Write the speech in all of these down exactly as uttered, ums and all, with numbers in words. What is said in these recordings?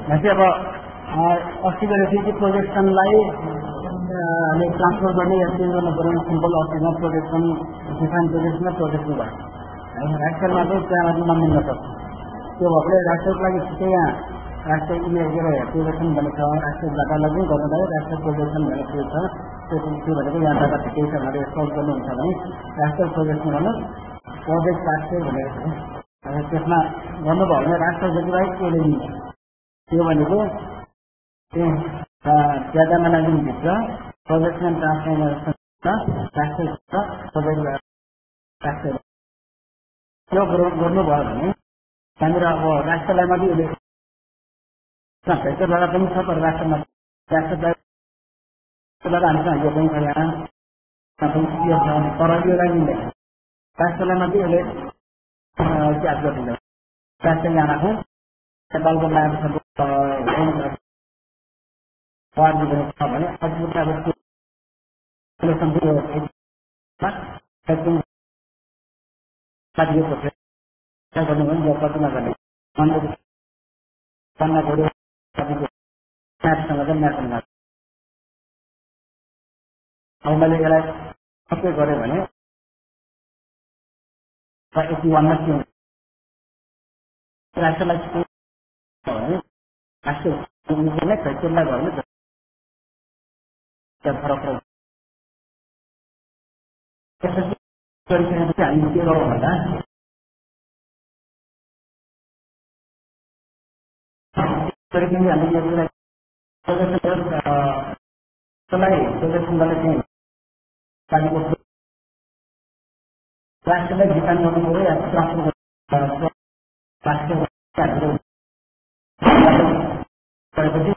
जस्तै अब अस्तिको रेफ्युजी प्रोजेक्सनलाई ट्रान्सफर गर्ने या चेन्ज गर्नु पर्ने सिम्पल अस्तिमा प्रोजेक्सन डिफाइन प्रोजेक्सनमा प्रोजेक्सन भयो राष्ट्रमा चाहिँ त्यहाँमाथि नमिल्न सक्छ त्यो भएकोले राष्ट्रको लागि छिटै यहाँ राष्ट्र इमेजर प्रोजेक्सन भनेको छ राष्ट्रिय डाटालाई पनि गर्नु राष्ट्र प्रोजेक्सन भनेको के छ त्यो के भनेको यहाँ डाटा ठिकै छ भनेर सल्भ गर्नुहुन्छ भने राष्ट्र प्रोजेक्सन गर्नु प्रोजेक्ट राष्ट्र भनेको छ त्यसमा गर्नुभयो भने राष्ट्र जतिलाई त्यसले दिन्छ त्यो भनेको ज्यादा म्यानेजमेन्टभित्र प्रोजेक्सन ट्रान्सफर्मेसन राष्ट्र प्रोजेक्ट राष्ट्र त्यो गर्नुभयो भने त्यहाँनिर अब राष्ट्रलाई मात्रै उसले भेक्टरद्वारा पनि छ तर राष्ट्रमा राष्ट्रलाई हामीसँग यो पनि छ यहाँ तर योलाई मिल्दैन राष्ट्रलाई मात्रै उसले त्याग गरिदिन्छ राष्ट्र यहाँ राखौँ नेपालको लागेको छ भने गर्नु भने यो कति नगर्ने पन्ना घोडे म्याथसँग चाहिँ म्याथसँग अब मैले यसलाई सबै गरेँ भने एट्टी वानमा के हुन्छ राष्ट्रलाई भने राष्ट्रलाई फ्याक्चरलाई भयो भने त्यहाँ फरक पर्छ गरिसकेपछि हामी के गरौँ भन्दा गरिकन हामीले प्रोजेक्सन गर्ने चाहिँ पानीको राष्ट्रलाई डिफाइन गर्नु पऱ्यो या ट्रान्सफर गरेपछि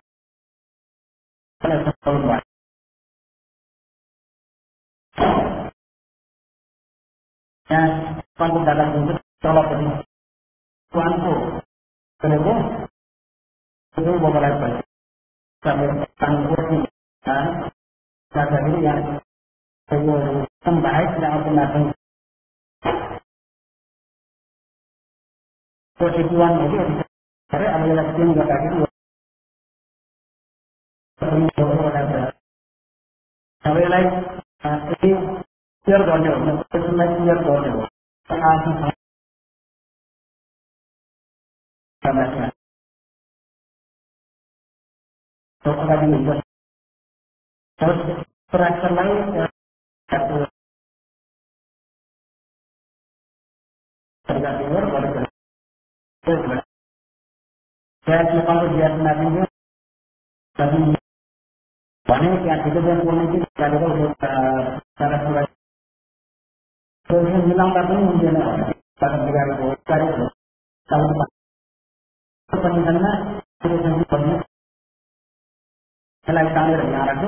यहाँ पानको डाटा दिन्छ तलपट्टि पानको गरेको सबै मोबाइल भयो बाहेक आउँदैन एटी वान हो कि अब यसलाई चेन्ज गर्दाखेरि अब यसलाई क्लियर गर्ने हो भने क्वेसनलाई क्लियर गर्ने हो अगाडि हुन्छ राष्ट्रलाई नेपालको ग्यास मापिन्छ भने त्यहाँ सिटिजन बोल्ने कि मिलाउँदा पनि हुँदैन बिगारेको कन्डिसनमा यसलाई तानेर यहाँ राख्यो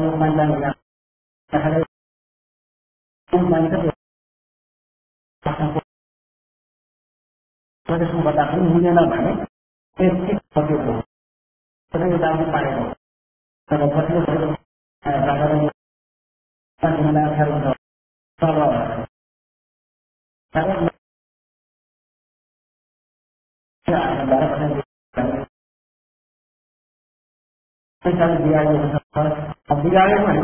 प्रदर्शन गर्दा पनि मिलेन भने सकेको सबै दाबी पारेको तर कतिले बिगारेको भनेको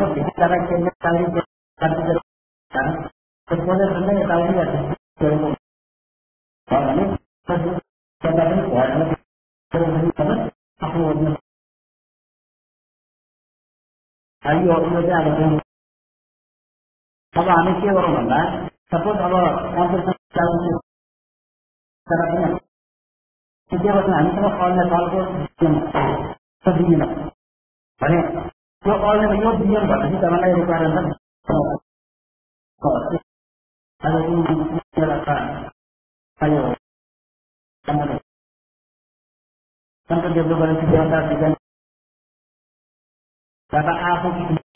अब हामी के गरौँ भन्दा सपोज अब हामीसँग अल्ने सालको दिएन भने त्यो अल्ने यो दिएन भनेपछि तपाईँलाई रिक्वायरमेन्ट सेन्ट्रल डेभलप गरेपछि व्यवस्था डिजाइन डाटा आफू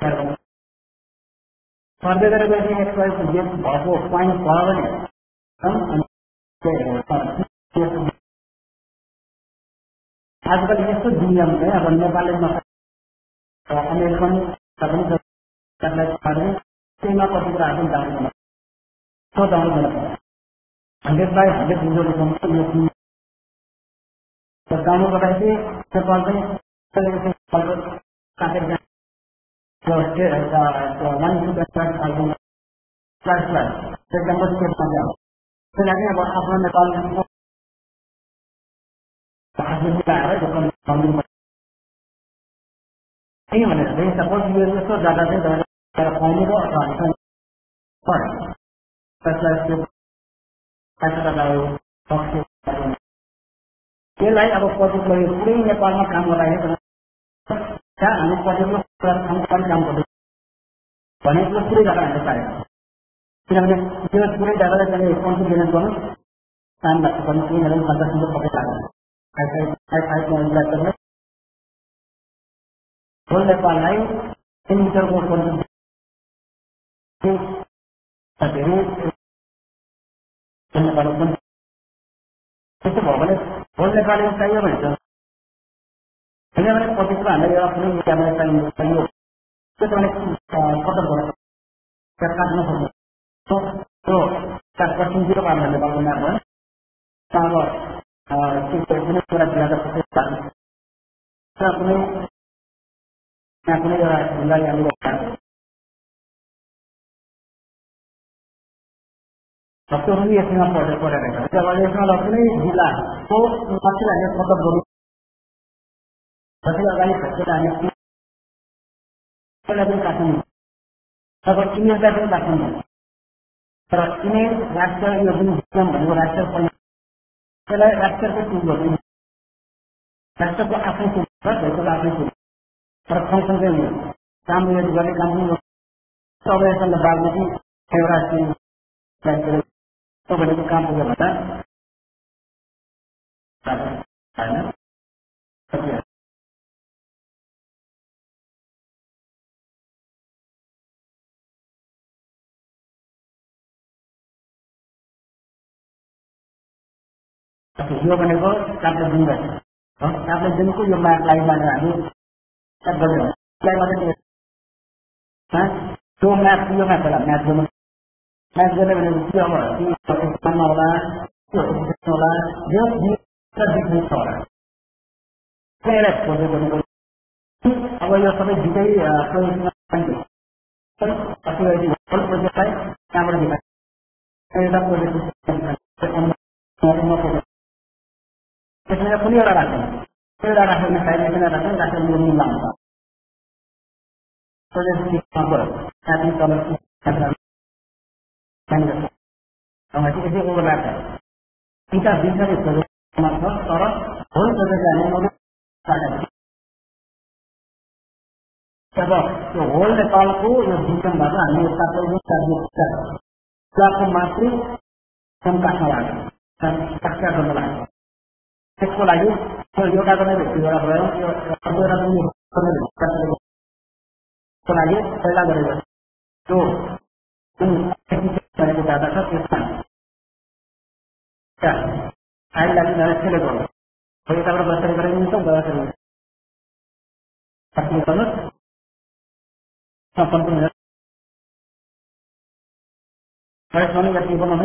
सर्वे गरेर एक्सपायर भएको पोइन्ट भयो भने आजकल यस्तो दुनियाँ चाहिँ अब नेपालमा अमेरिकन त्यहीमा कति कुराहरू जाँदैन सोधाउनु हन्ड्रेड बाई हन्ड्रेड रिजोल्युसनको यो गाउँमा बताएपछि नेपाल चाहिँ काटेर एकदम स्टेपमा जाऊ त्यही लागि अब आफ्नो नेपालको मिलाएर किन भनेर चाहिँ सपोज यो यस्तो जग्गा चाहिँ तपाईँले पाउने र त्यसलाई अब पर्टिकुलर पुरै नेपालमा काम गराएको त्यहाँ हामी पर्टिकुलर काम गर्दै भनेको पुरै जग्गा हामीले पाएको किनभने त्यो पुरै जग्गालाई त्यसले कन्सिडरेट गर्नु काम लाग्छ भने तिनीहरू पचासको पक्कै लाग्छ होल नेपाललाई तिन मिटरको त्यस्तो भयो भने होल नेपाली चाहियो भने त किनभने पर्टिकुलर हामीलाई एउटा कुनै मिडियामा चाहियो चाहियो त्यो तपाईँले कटर गर्नु काट्न सक्नु त्यो चार पर्सेन्ट जिरो पार्नु नेपालको म्याप भयो अब कुनै कुरा जिल्लाका कुनै यहाँ कुनै एउटा जिल्लाले हामीले भक्तहरू पनि यसमा पढेर पढेर जब यसमा कुनै जिल्लाको माथिलाई हामीले फटक गर्नु जति अगाडि खसेर हामी पनि काट्नु अब इमेजलाई पनि काट्नु तर इमेज राष्ट्र यो जुन सिस्टम भनेको राष्ट्र त्यसलाई राष्ट्रको चुज गर्नु राष्ट्रको आफ्नै चुज छ भएको आफ्नै चुज तर फङ्सन चाहिँ हुनु काम गर्ने काम पनि अब यसमा बागमती एउटा भनेको काम पुग्यो भन्दा होइन यो भनेको काप्ले दिन गर्छ काप्ले दिनको यो म्यापलाई मानेर हामी सेट गर्छौँ त्यो म्याप यो म्याप होला म्याप गर्नु म्याप गर्ने भनेको के अब पाकिस्तानमा होला त्यो होला यो डिफ्रेन्स होला त्यसलाई खोजेको अब यो सबै दुइटै प्रोजेक्टलाई त्यहाँबाट दिन्छ एउटा प्रोजेक्ट त्यसमा कुनै एउटा राख्नु एउटा राख्नु साइडमा किन राख्नु राख्नु यो मिल्ला हुन्छ प्रोजेक्ट सिस्टममा गयो त्यहाँदेखि तल यसै ओभरल्याप छ दुईवटा बिस्तारै प्रोजेक्टमा छ तर होल प्रोजेक्टलाई अब त्यो होल नेपालको यो सिस्टमबाट हामी कुराको मात्रै काट्न लाग्यो कक्षा गर्न लाग्यो त्यसको लागि एउटा गर्ने व्यक्ति एउटा भयो त्यसको लागि पहिला गरेको त्यो भनेको डाटा छ त्यसमा फाइललाई चाहिँ सेलेक्ट गर्नु यताबाट बसेर गरेर मिल्छ गर्नुहोस् सम्पूर्ण जति बनाउनु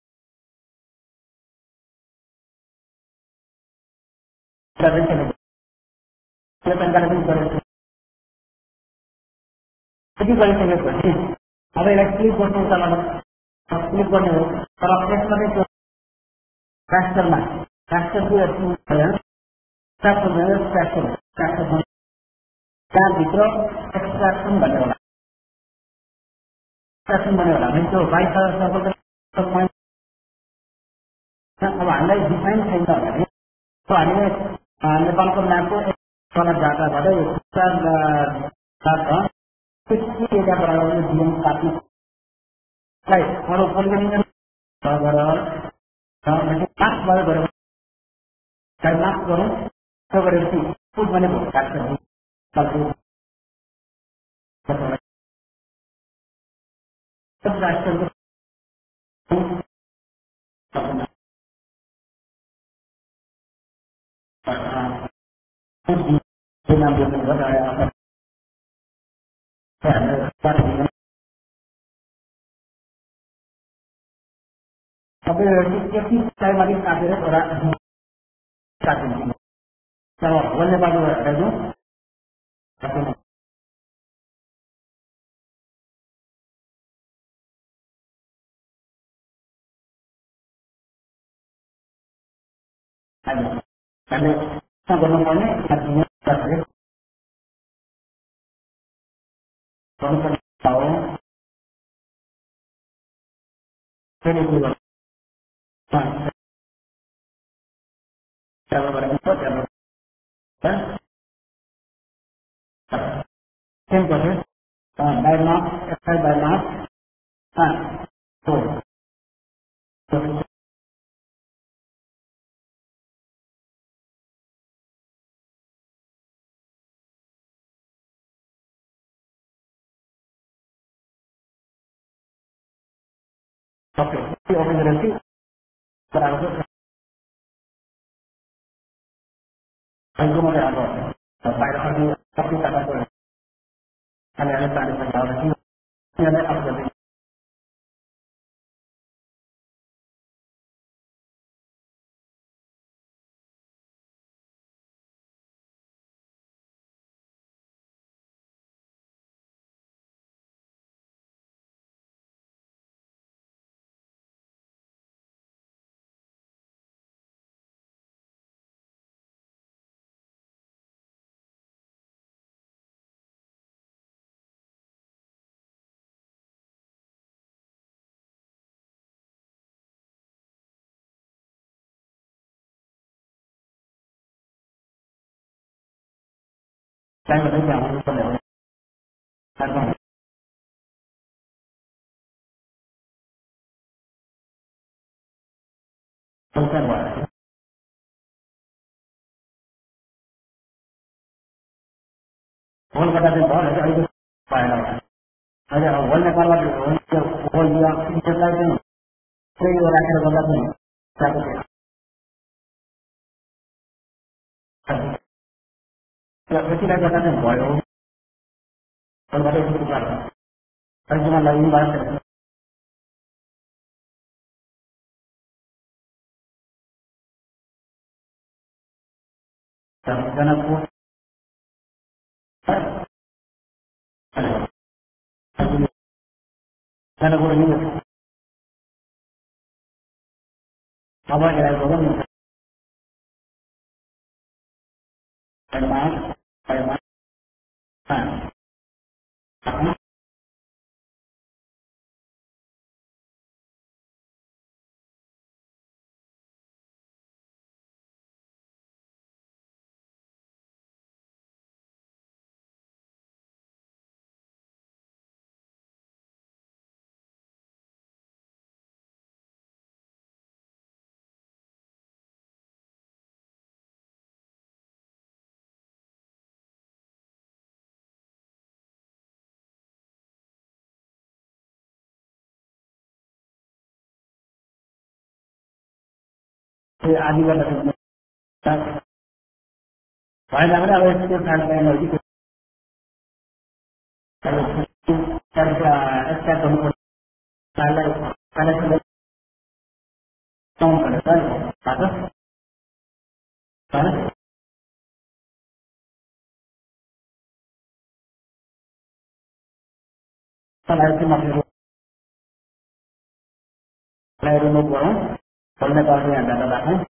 यति गरिसकेपछि अब यसलाई क्लिक गर्नु क्लिक गर्ने हो तर त्यसमा चाहिँ त्यो राष्ट्रमा राष्ट्रको त्यहाँभित्र एक्सट्राक्सन भन्ने होला एक्सट्राक्सन भन्ने होला भने त्यो बाइस अब हामीलाई डिफाइन छैन भने हामीले नेपालको म्यापको डाटाबाट एरिया बराबर जीवन काट्नु अरू पोलिटिकल मार्क्स भयो गरेर मार्क्स गरौँ त्यो गरेपछि फुट भनेको काट्छ राष्ट्रको सबै यति टाइममा काटेर एउटा काटिन्छ Kalau boleh baru ada tu, tapi ada. Kalau sama orang ni artinya ada. Kalau kita tahu, ini juga. Kalau orang itu ada, simple. By not, by not, ah, so. Okay, the opportunity berarti aku mau ada. Pada hari ini tapi tak ada. Hanya ada tadi saja orang ini ada apa jadi. Saya berada di mana saja. Karena bukan buat. Orang kata dia bawa ada itu pada. Ada orang yang kalau dia orang dia kita lagi. Saya orang yang kalau dia. Ya, kita kata dia bawa. Kalau ada itu bukan. Kalau cuma lagi bahasa. Karena aku karena aku ini apa yang aku ini memang memang saya adilah dari Why never I was still trying to energy to start on what I like. I like to sound for the sun. Father? Father? So I think of you. I remove one. From the body and the back.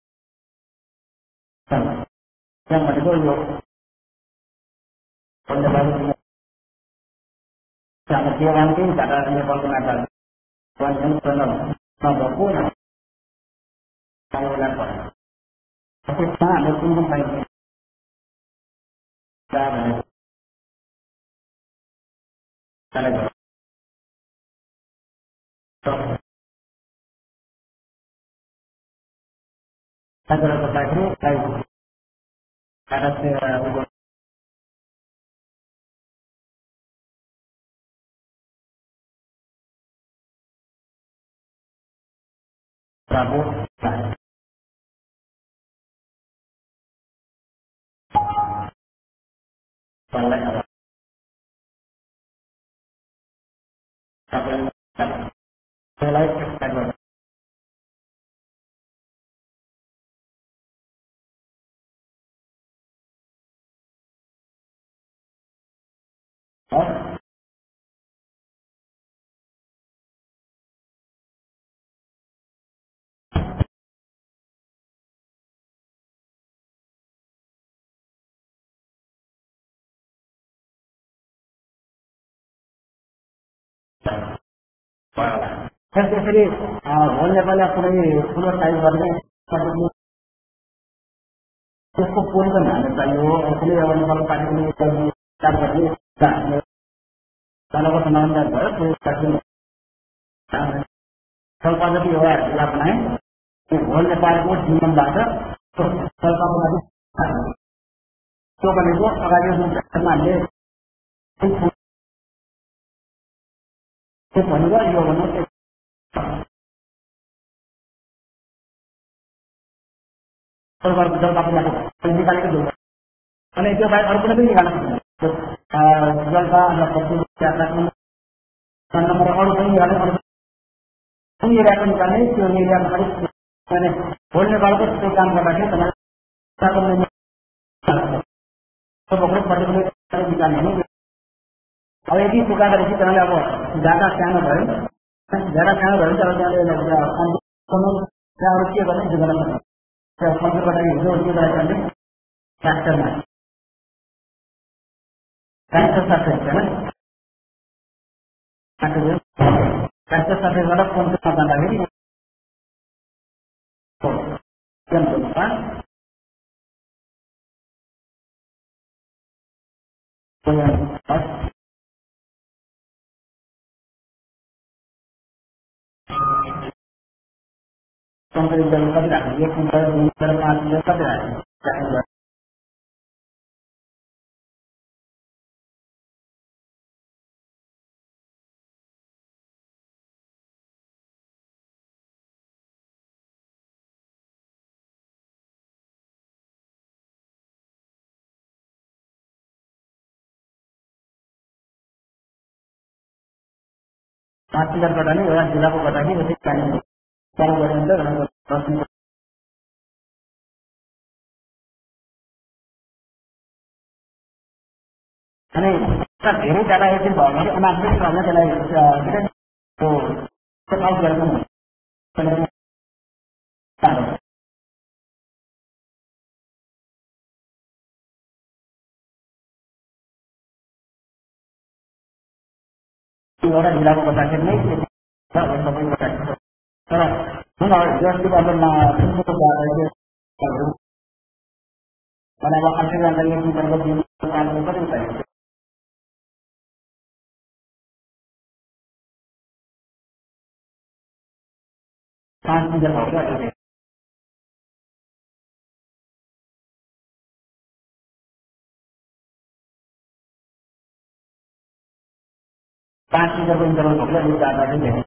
Son. Then what do you from the body? Sama dia nanti tak ada yang boleh nak. Tuan yang senang. Nama pun. Saya lakukan. Tapi sana ada pun pun baik. Dah. Saya. Saya berkata ini saya. Ada saya. Prabu. Boleh. Tapi. Saya like. त्यसरी whole नेपाललाई कुनै ठुलो size गर्ने त्यसको position हाल्नु चाहियो। कुनै अब नेपाल पार्टीले काम गर्ने दलको समाधान भयो कति एउटा जिल्ला बनाए होल नेपालको जीवनबाट त्यो भनेको अगाडि हामीले भनेको यो भन्नु निकालेको जग्गा अनि त्यो बाहेक अरू कुनै पनि निकाल्न सक्दैन। जल्पा अरू पनि निकाल्ने कुन एरियाको निकाल्ने त्यो एरियामा अलिक होल नेपालको त्यो काम गर्दाखेरि निकाल्ने अब यदि टुका गरेपछि त्यसले अब ज्यादा सानो भयो ज्यादा सानो भयो तर त्यसले अरू के गर्ने त्यो गर्न सक्छ। कम्प्युटरबाट हिजो के गरेर ट्र्याक्टरमा ट्र्याक्टर सफ्टवेयर छैन ट्र्याक्टर सफ्टवेयरबाट कम्प्युटरमा जाँदाखेरि कम्प्युटर कति राख्ने एक मिटर दुई मिटर पाँच मिटर कति राख्ने पाँच मिटर कटाने एउटा जिल्लाको कटाने जति चाहिने चालु गरिन्छ अनि धेरै डाटा एकदिन भयो भने अनावश्यक भने त्यसलाई गरेको एउटा जिल्लाको कटाखेरि नै सबै कटाएको तर जुन हिजोअस्तिको अब अब आर्थिक जानकारी एक मिटरको दिन कति चाहिन्छ पाँच मिटर भयो क्या पाँच मिटरको इन्टरभल भयो क्या जाँदा चाहिँ धेरै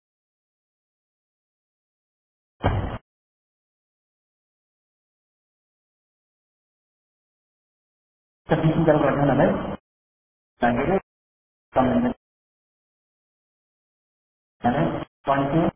बिस मिटर गर्दैन भाइ पन्चु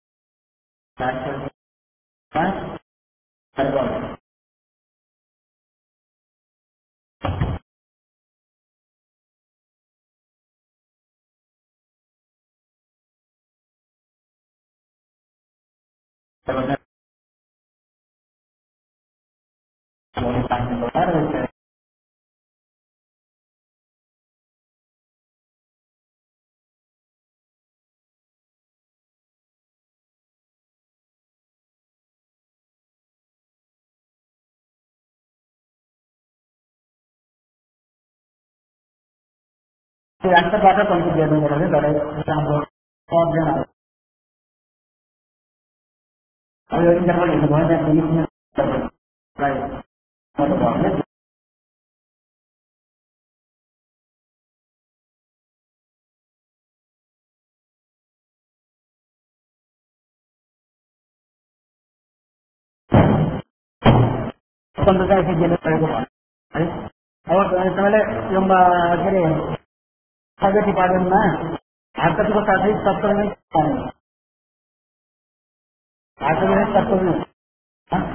राष्ट्रबाट कम्प्लिट गर्नु पर्यो तर हाम्रो सर्दैन अब यो इन्टरभल हेर्नु भयो पन्ध्र चाहिँ दिनु परेको भयो है। अब तपाईँले यो के अरे सबै डिपार्टमेन्टमा हार्कतीको साथै सत्तर नै हार्कती नै सत्तर नै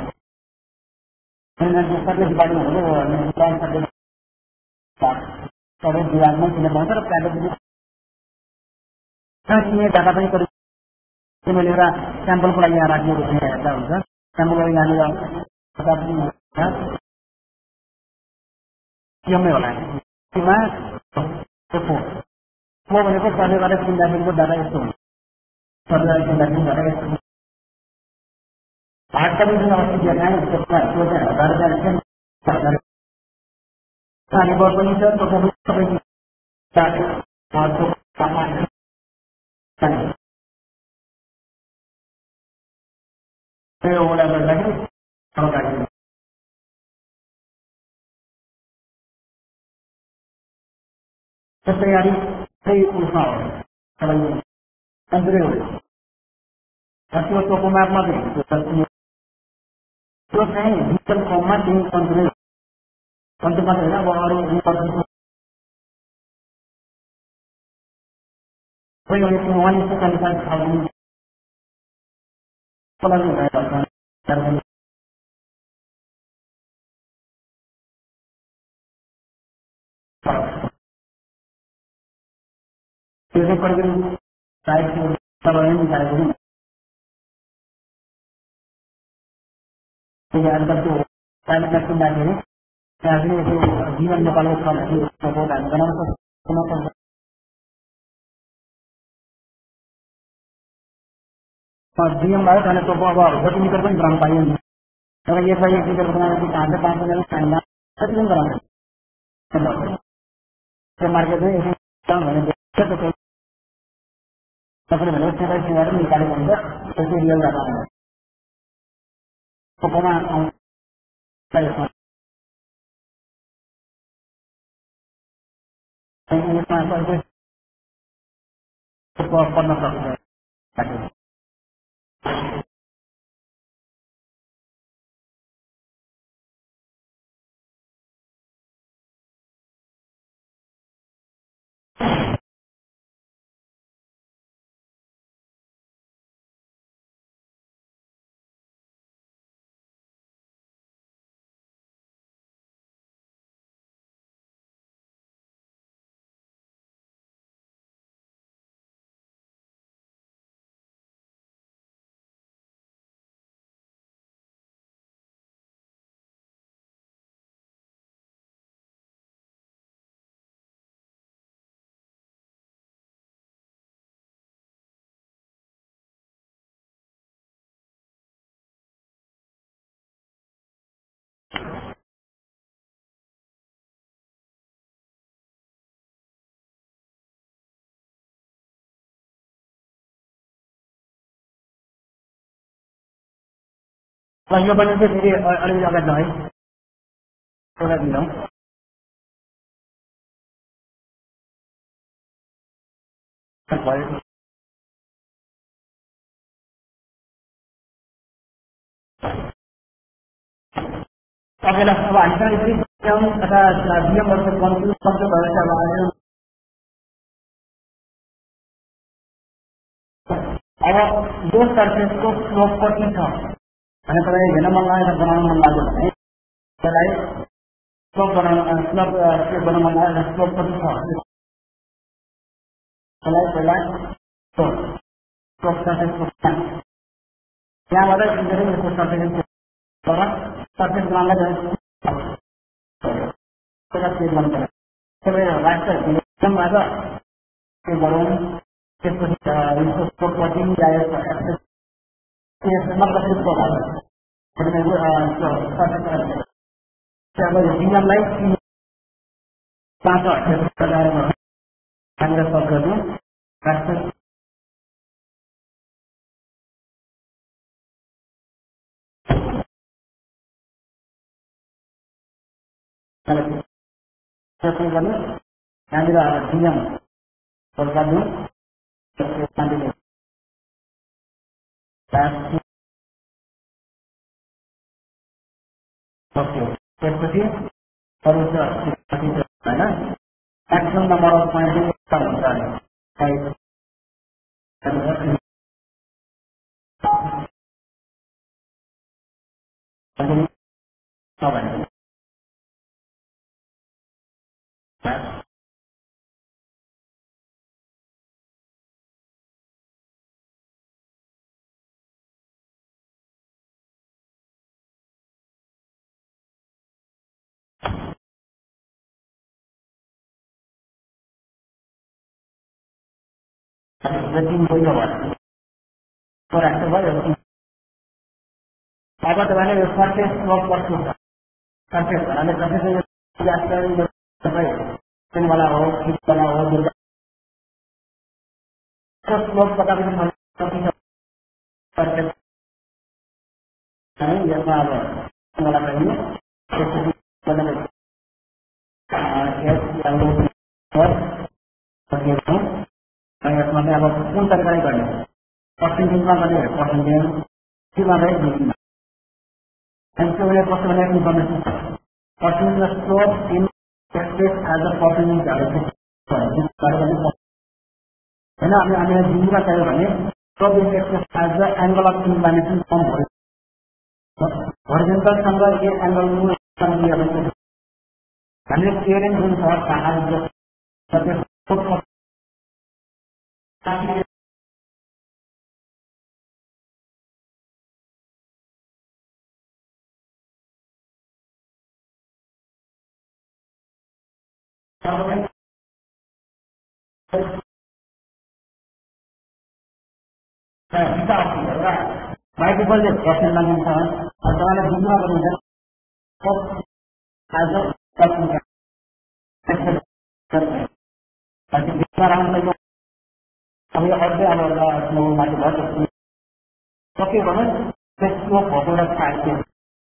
सबै डिपार्टमेन्टहरू प्राइभेट विभागमा किन पाउँछ र प्राइभेट विभाग डाटा पनि मैले एउटा स्याम्पलको लागि यहाँ राखिएको थिएँ हेर्दा हुन्छ स्याम्पलको लागि यहाँनिर होला भनेको सर्वे गरेर किन्दाखेरिको डाटा यस्तो हुन्छ सर्वे गरेर किन्दाखेरि डाटा यस्तो हुन्छ हार्ड कपी जुन अस्ति देखाएँ त्यो चाहिँ हजार रुपियाँ खाने गर पनि छ त्यो ओला गर्दाखेरि त्यस्तै गरी त्यही उसमा हो तपाईँको कन्ट्री हो त्यो टोकोम्यापमा चाहिँ त्यो चाहिँ डिजिटल फर्ममा त्यही कन्ट्री कन्ट्री मात्रै होइन अब अरू one into twenty five thousand त्यो चाहिँ करिब साइड तपाईँले निकालेको नि आजकल त्यो प्राइभेट ट्याक्स किन्दाखेरि त्यहाँ पनि त्यो जीवन नेपालको छ भने हामी बनाउन सक्छ जीवन भयो त्यहाँले टोपो अब जति मिटर पनि बनाउनु पाइयो नि तर एक बाई एक मिटर बनाएर कहाँ चाहिँ पाँच हजार चाहिँदा कति पनि बनाउनु त्यो मार्केटमै भने तपाईँले भने सिधै सिधै निकालेको हुन्छ त्यसै रियल डाटा हुन्छ टोपोमा आउँछ पढ्न सक्छ यो पनि चाहिँ फेरि अलिकति अगाडि है एउटा दिनौँ भयो तपाईँलाई अब हामीसँग यसरी तथा डिएमहरूको कन्फ्युज शब्द भएर अब यो सर्फेसको स्लोप कति छ भने तपाईँ हेर्न मन लागेर बनाउन मन लाग्यो भने त्यसलाई स्लोप बनाउन स्लोप के बनाउन मन लागेर स्लोप कति छ त्यसलाई पहिला स्लोप सर्फेसको त्यहाँबाट इन्जिनियरिङ यसको सर्फेस तर सर्फेस बनाउनलाई त्यसलाई सेभ गर्नु पर्यो तपाईँ राष्ट्र एकदमबाट के गरौँ त्यसपछि यसको स्लोप कति आयो जीवनलाई पाँच हामीलाई सल्भ गर्नु राष्ट्र गर्नु यहाँनिर जीवन गर्नु त्यसपछि अरू होइन म्याक्सिमम नम्बर अफ पोइन्ट हुन्छ তিন বইটা হয় পর একটা হয় এরকম আবার মানে সারফেস স্লোপ করতে হবে সারফেस মানে সারফেস আসতে হবে वाला हो खींच वाला हो तो स्लोप पता भी नहीं करके नहीं ये वाला वाला करेंगे मतलब एस और मतलब अब कौन तरकारी करने परसेंटेज में करने परसेंटेज की बात है इसके वजह पर मैंने information percentage slope in express as a percentage है ना हमें हमें जिंदगी चाहिए भने slope in express as the angle of inclination कम हो हॉरिजॉन्टल सँग ये एंगल में सम्मिलित है हमें क्लियरेंस हुन्छ कहाँ जो सबै मल्टिपल क्वेश्चन लागिन्छ तपाईँले बुझ्नु पर्ने अब यो अझै अब माथि भयो सक्यो भने त्यसको भोगोडा खाएको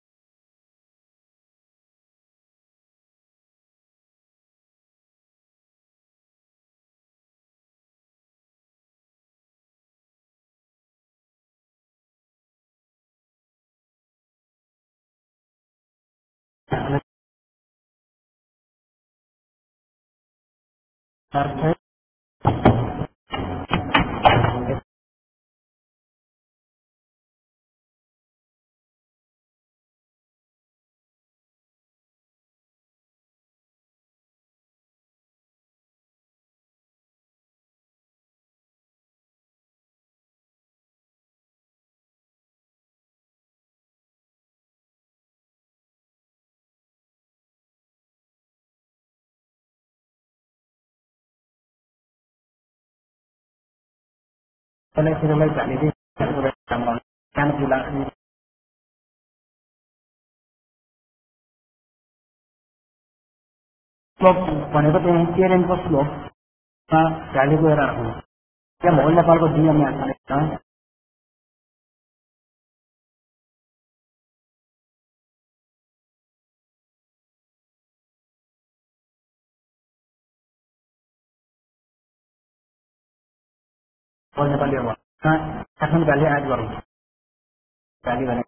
सिनेलाई झाने सानो चुला स्लोप भनेको चाहिँ केरेनको स्लोपमा भ्याल्यु गएर राख्नु त्यहाँ भोल नेपालको नियम यहाँ छ भोल नेपाली अब आफ्नो भ्याल्यु एड गरौँ भ्याल्यु भने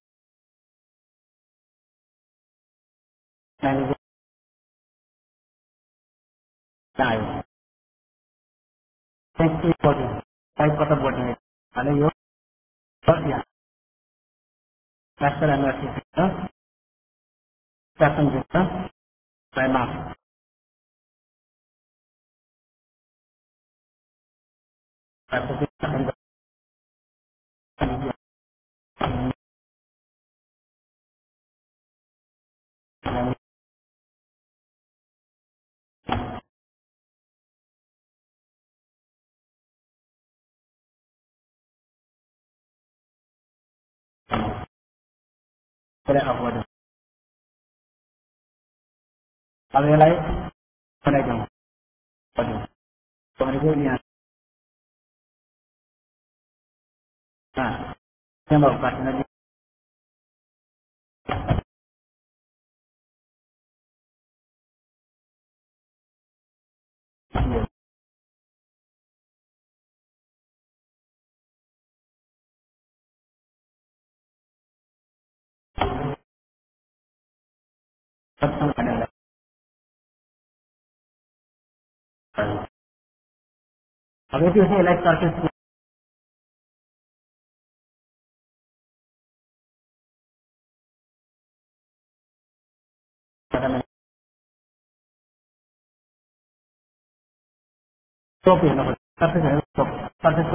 आयो टाइप कता बढ्ने हालै यो नेशनल एनर्जी प्यासन दिन्छ टाइममा अब यसलाई बनाइदिउँ भनेको यहाँ त्यहाँ काट्न अब यति चाहिँ यसलाई सर्फेस स्लोप हेर्नु पर्छ सर्फेस हेर्नु सर्फेसको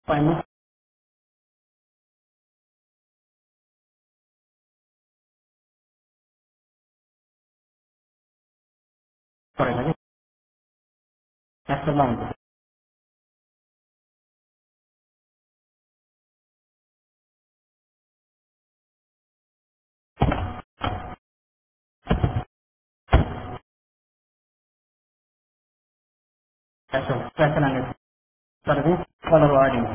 पानी पड़ेगा कि ऐसा ना हो ऐसा कैसे ना सर्विस कलर वार्डिंग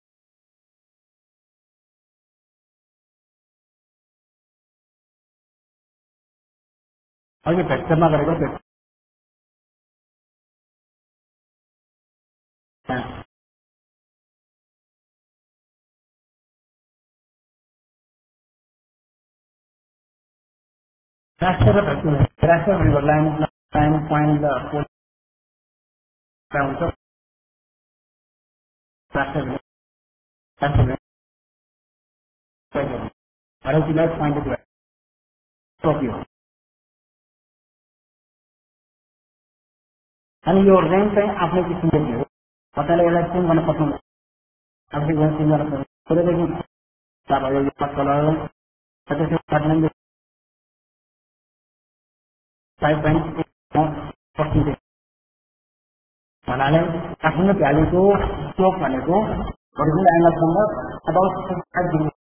और ये पैक करना करेगा फिर राष्ट्र का प्रश्न है राष्ट्र river line line point four round राष्ट्र राष्ट्र अरे जिला पॉइंट टोक्यो आणि यो रेंट है आपने किसी ने दिया पता लगेगा कि मैंने पसंद आपकी घर से मेरा पूरे देखिए सब आगे बात कर रहा हूँ पता से करने में फाइव पॉइंट परसेंट बनाने आपने पहले तो स्टॉक बने को original angle number about five degree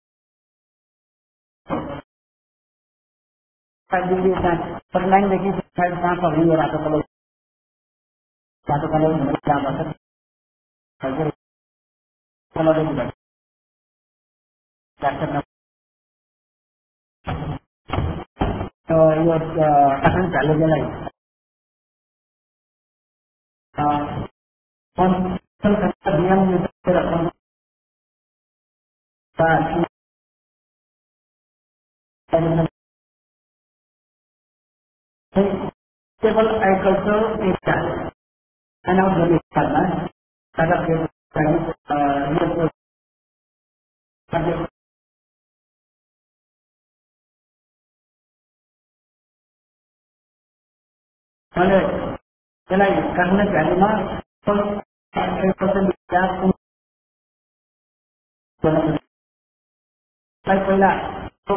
five degree पर लाइन देखिए फाइव कहाँ पर हुई और आता कलर आता कलर क्या बात है अगर कलर देखिए क्या करना तो ये कहाँ चले गए कौन नियम में केवल एग्रीकल्चर एक अनाउंस करना अगर मैंने चला करने पहले ना तो पहला तो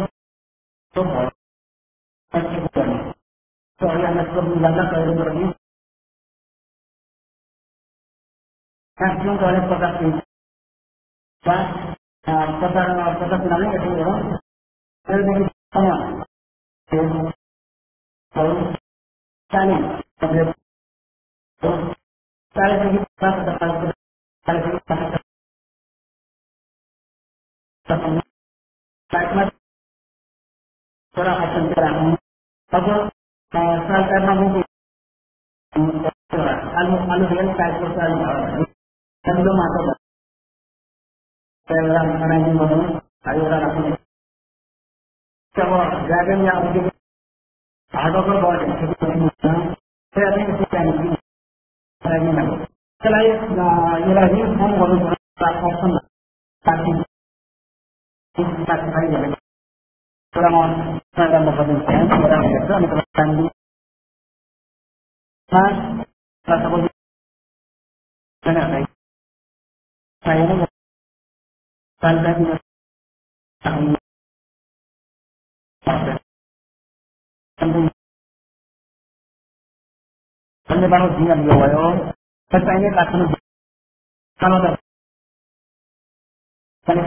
तो हमें सब ज्यादा कर रही क्यों वाले पता पता पता सुनाने थोड़ा पसंद करा अब साल करना होगी आलू आलू रियल साइज को साल सभी लोग माता मैंने बोलूँ आलू रखने जब ड्रैगन या उनके हार्डों पर बहुत फिर अभी इसी टाइम चलाइए ये रही हम बोलूँ ऑप्शन ताकि ताकि थोड़ा मैं बताते हैं मेरा मतलब हाँ सब saya ini tanda di tahun ini baru dia di awal saya ini lakukan kalau ada kalau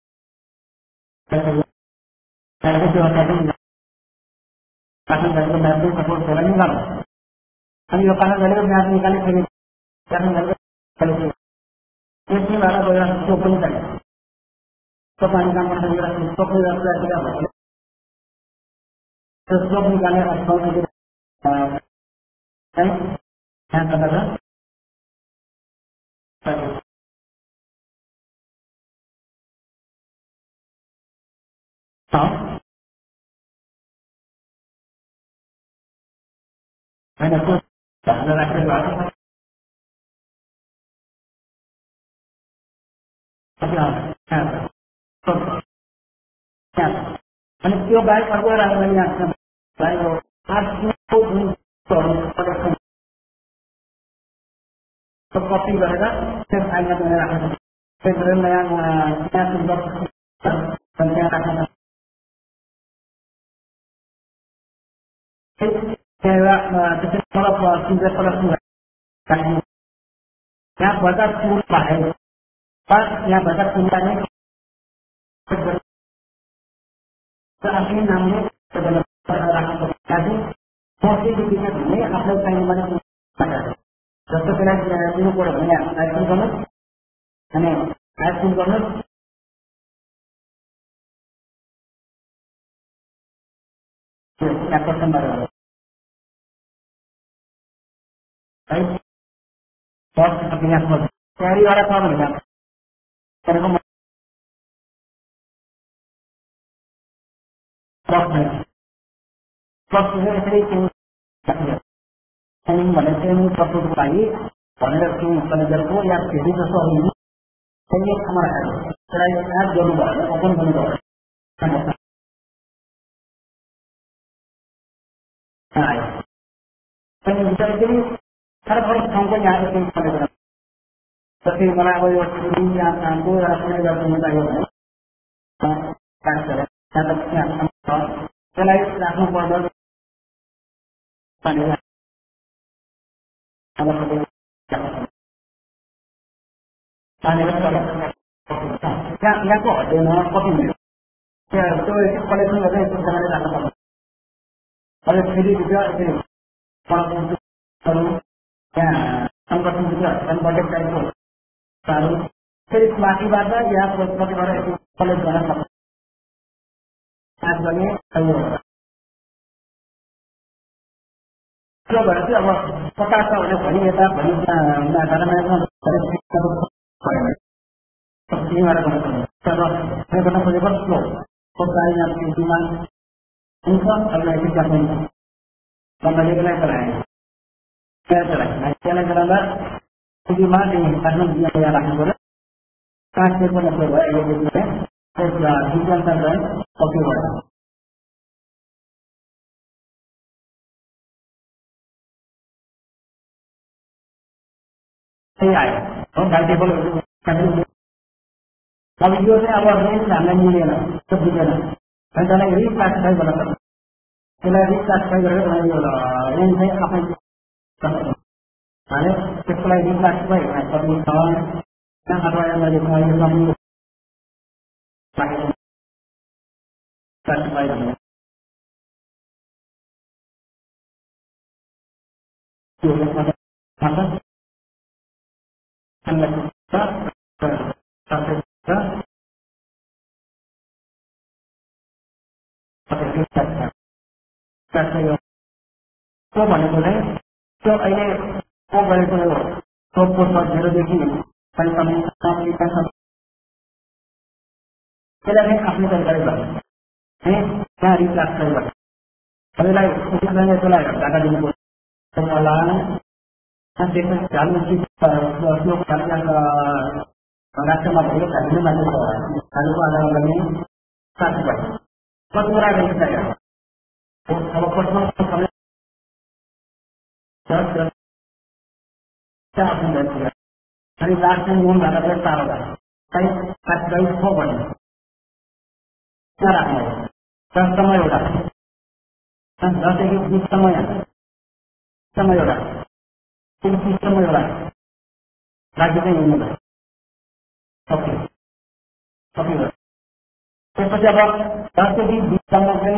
saya saya itu ada di lakukan dari nanti sebelum jalan ini kan kami lakukan dari nanti kali ini kami lakukan kali ini ini mana boleh cukup ini तो पानी का मतलब ये रखते तो कोई रास्ता क्या होगा तो सब निकाले अच्छा मुझे है क्या करना था हाँ मैंने तो ज्यादा रखने वाला क्या क्या तो क्या मैंने क्यों बैग करके रख रही है बैग आज तो तो कपी गरेर त्यो फाइलमा पनि राख्न सक्छ। त्यसो गरेर नयाँ त्यहाँ सुन्दर त्यहाँ राख्न सक्छ। त्यसै तल सुन्दर तल सुन्दर यहाँबाट टुल बाहेक यहाँबाट टुललाई नै आफ्नै नामले राख्न सक्छ। मोस्टली डिफिकल्ट हुने आफूलाई चाहिने मात्रै जस्तो बेला दिनु पऱ्यो भने टाइपिङ गर्नुहोस् अनि टाइपिङ गर्नुहोस् एप्लिकेसनबाट है फर्स्ट अभ्यासमा तयारीवाला छ भने तपाईँको यसरी ट्रेनिङ भने ट्रेनिङ प्रस्तुतको लागि भनेर ट्रेनिङ कलेजरको या फेरि जस्तो अघि त्यही एक ठाउँमा राखेर त्यसलाई एड गर्नुभयो भने ओपन गर्नुभयो आयो ट्रेनिङ विचार फेरि साह्रो साह्रो ठाउँको यहाँ ट्रेनिङ कलेजर जस्तै मलाई अब यो ट्रेनिङ यहाँ कामको एउटा कुनै एउटा ट्रेनिङ लाग्यो भने त्यसलाई राख्नु पर्दा यहाँको हटेन कति त्यो कलेक्सन गर्दै राख्नु पर्छ। अझ फेरि त्यहाँ सङ्गठन बजेट टाइपको फेरि माथिबाट या कतिबाट कलेक्ट गर्न सक्छ गर्ने त्यो भएर चाहिँ अब पचास छ भने भोलि यता भोलि गर्न खोजेको स्लो डिमान्ड हुन्छ मैले यसलाई चलाएँ चलाएँ त्यसलाई चलाउँदा सुरुमा आफ्नो यहाँ राख्नु पऱ्यो ट्रान्सलेट पनि भयो अहिले डिजिटल सर्भर कपी भयो त्यही आयो हो बाइटेबल अब यो चाहिँ अब रेन्ज हामीलाई मिलेन त्यो बुझेन अनि त्यसलाई रिक्लासिफाई गर्न सक्छ। त्यसलाई रिक्लासिफाई गरेर रेन्ज चाहिँ आफै भने त्यसको लागि रिक्लासिफाई कति छ अथवा मैले क्लासिफाई भन्ने त्यो भनेको चाहिँ त्यो अहिले को गरेको सोपको जेरोदेखि त्यसलाई चाहिँ आफ्नो तरिकाले गर्छ त्यहाँ रिक्लासिफाई गर्छ सबैलाई त्यसलाई डाटा दिनु पर्छ राष्ट्रमा भएको खाने मान्छेको खानुको आधारमा गर्ने साथी भयो कतिवटा रहेछ अब प्रश्न अनि लास्टमा नुन भएको चाहिँ चार हजार कहीँ साथीभाइ छ भन्ने त्यहाँ राख्नु दससम्म एउटा दसदेखि बिससम्म यहाँ एउटा तिससम्म एउटा राज्य चाहिँ हुनु भयो सबै सबै त्यसपछि अब दसदेखि बिससम्म चाहिँ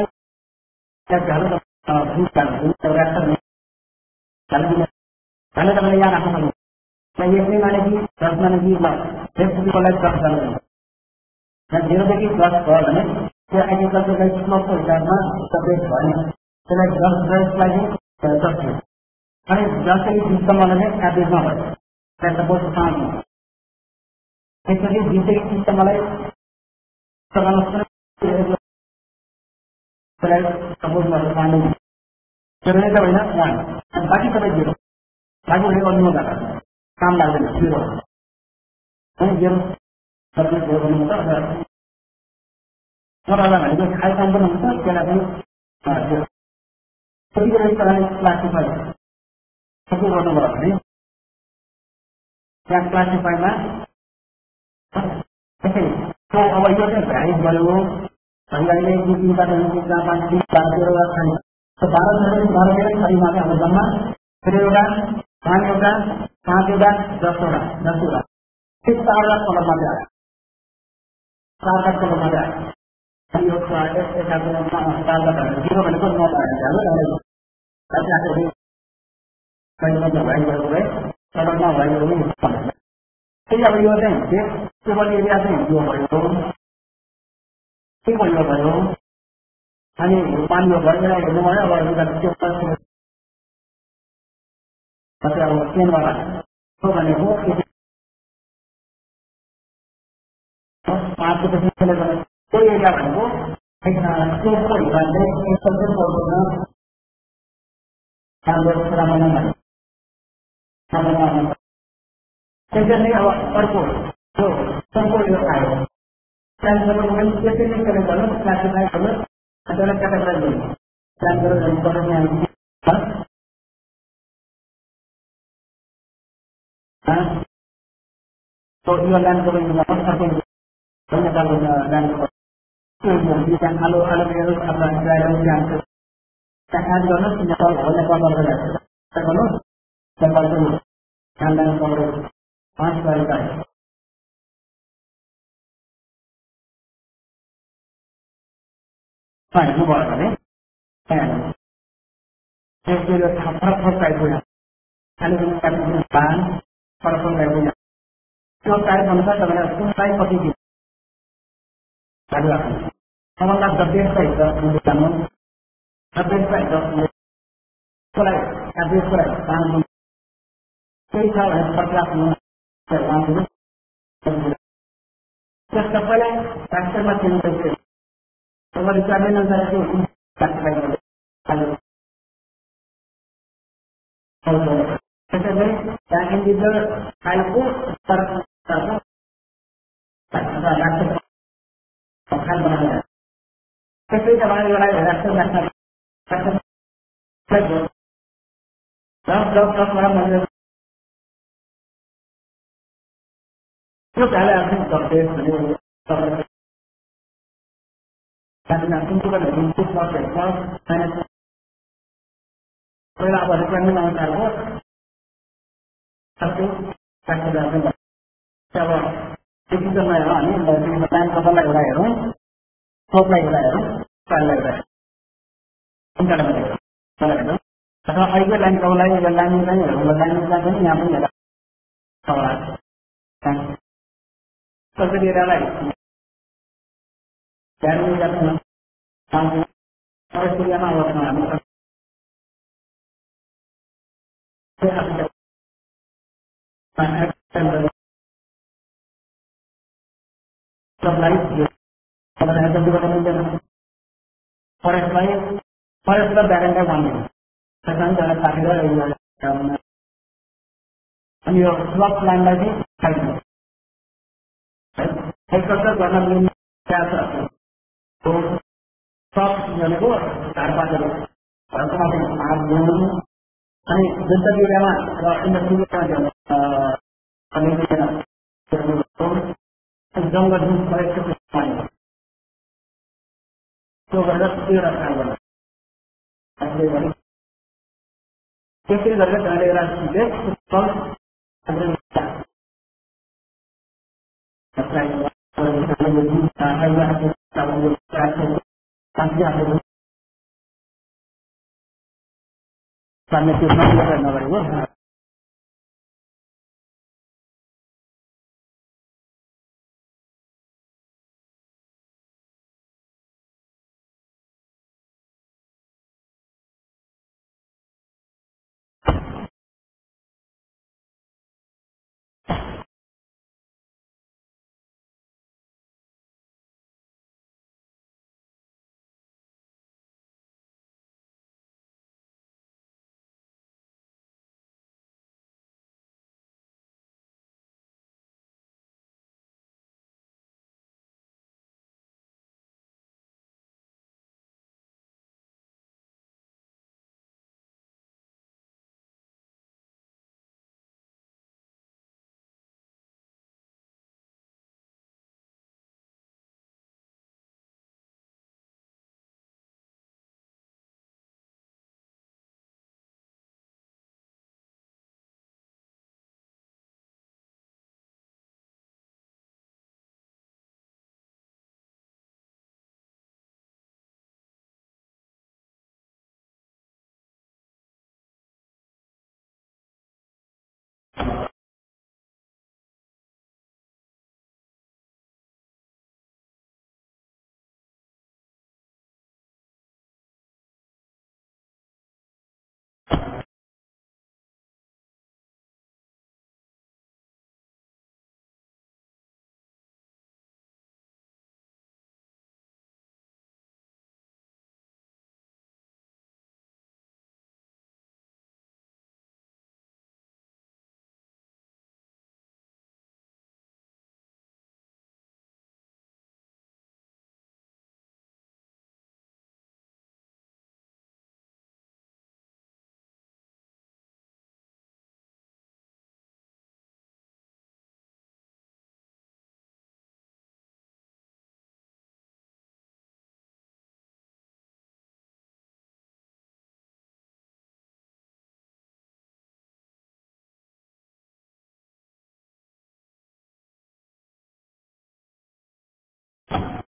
भने तपाईँले यहाँ राख्नु पर्ने त्यहाँ यसै माने कि दस माने कि त्यसपछिकोलाई दस जानु त्यहाँ जेरोदेखि दस भयो भने त्यो एग्रिकल्चरलाई स्लोपको हिसाबमा सबै भने त्यसलाई दस दसलाई चाहिँ दस थियो अनि दसदेखि बिससम्मलाई चाहिँ एभरेजमा भयो त्यहाँ सपोज पाँच त्यसपछि बिसदेखि तिससम्मलाई त्यसलाई सपोज गरेर पानी त्यो त होइन वान बाँकी सबै जेरो बाँकी भनेको अन्य जाँदा काम लाग्दैन जेरो अनि जेरो सर्भिस जेरो गर्नुहुन्छ नराला भनेको खाइ काम पनि हुन्छ त्यसलाई पनि त्यति बेला त्यसलाई क्लासिफाई सबै गर्नुभयो भने त्यहाँ क्लासिफाईमा तो अब यो चाहिँ भ्यालिड भयो अहिले दुई तिनवटा तिनवटा पाँच तिन चार तेह्रवटा खाने बाह्र बाह्र तेह्र शरीरमा चाहिँ हाम्रो जम्मा तेह्रवटा पाँचवटा पाँचवटा दसवटा दसवटा त्यो चारवटा कलममा चाहिँ आयो चारवटा कलममा चाहिँ आयो यो चारवटा जिरो भनेको नभएको भएको भए तर नभएको पनि त्यही अब यो चाहिँ टेबल एरिया चाहिँ यो भयो के भयो भयो अनि पानी भयो यसलाई हेर्नु भयो अब अब ट्रेनबाट भनेको पाँचको पछि त्यो एरिया भनेको त्यसको हिसाबले एकदमै पर्दैन राम्रो राम्रो त्यसैले अब अर्को त्यो अर्को यो आयो ट्रान्सफर त्यसै नै गरेर गर्नु क्लासिफाई गर्नु त्यसलाई क्याटेगोराइज गर्नु ट्रान्सफर गर्नुपर्ने तो यो ल्यान्डको अर्को नेपालको ल्यान्डको त्यहाँ आलु आलु त्यहाँ एड गर्नुहोस् नेपाल हो नेपालबाट गर्नुहोस् नेपालको ल्यान्ड कभरेज पाँच तारिक आयो हेर्नुभयो भने फरक फरक टाइपको यहाँ कालेबुङ कालेबुङ धान फरक फरक टाइपको यहाँ त्यो टाइप अनुसार तपाईँलाई कुन टाइप कति दिनु सबभन्दा द बेस्ट टाइप छ जान्नु द बेस्ट टाइप छ कसलाई एभरेजको लागि धान केही छ भने पचास त्यस सबैलाई ट्राक्टरमा किन्नु रिक्वायरमेन्ट अनुसार त्यसैले त्यहाँ इन्डिभिजुअल फाइलको फाइल बनाएर त्यसै तपाईँले एउटा राष्ट्र मैले त्यो काले आफ्नो दक्तेस भने Karena untuk ada untuk proses proses पहिला अब रिक्वायरमेन्ट अनुसार हो सबै काट्नु जान्छ अब डिजिटलमा हेरौँ हामी ब्याङ्क कपाललाई एउटा हेरौँ सोपलाई एउटा हेरौँ फाइललाई एउटा इन्टरनेटमा हेरौँ अथवा अहिले लाइन कपाललाई लाइन लाइन हेरौँ लाइन पनि यहाँ पनि हेर कसरी हेरलाई ध्यान राख्नु परिस्थितिमा आउँछ हामी फरेस्टलाई फरेस्ट र ब्यारेन्टलाई भन्नु अनि यो स्लप ल्यान्डलाई चाहिँ एग्रिकल्चर गर्न भनेको झारपातहरू अनि जनता एरियामा र इन्डस्ट्रीमा जङ्गल जुन फरेस्टको त्यो गरेर एउटा काम गर्नु त्यसरी गरेर नगरेको गर्छ।